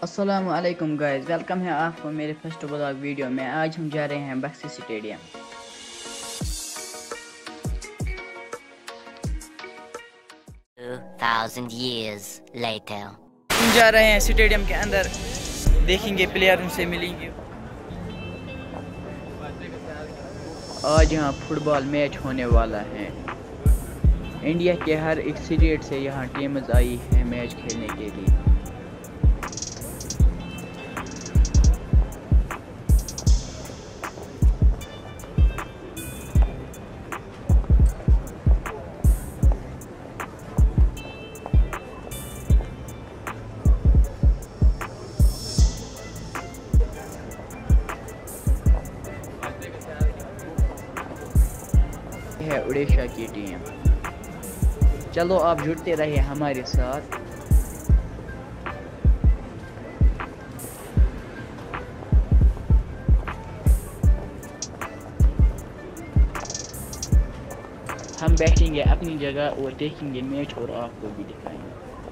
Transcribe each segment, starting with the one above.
अस्सलाम वालेकुम guys, welcome है आपको मेरे फर्स्ट ब्लॉग वीडियो में। आज हम जा रहे हैं बक्शी स्टेडियम। 2000 years later. हम जा रहे हैं स्टेडियम के अंदर, देखेंगे प्लेयरों से मिलेंगे। आज यहाँ फुटबॉल मैच होने वाला है। इंडिया के हर एक स्टेट से यहाँ टीम्स आई हैं मैच खेलने के लिए। है उड़ीसा की टीम। चलो आप जुड़ते रहिए हमारे साथ। हम बैठेंगे अपनी जगह और देखेंगे मैच और आपको भी दिखाएंगे।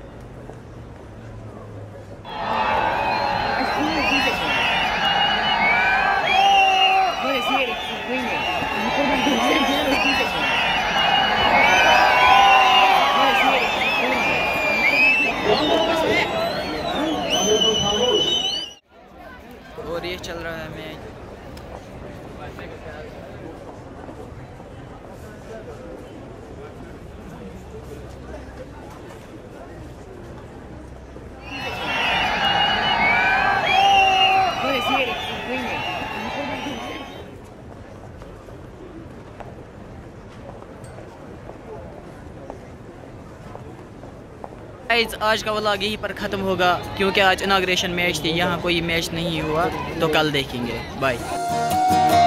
और ये चल रहा है मैच। आज का व्लॉग यहीं पर ख़त्म होगा क्योंकि आज इनाग्रेशन मैच थी, यहाँ कोई मैच नहीं हुआ, तो कल देखेंगे। बाय।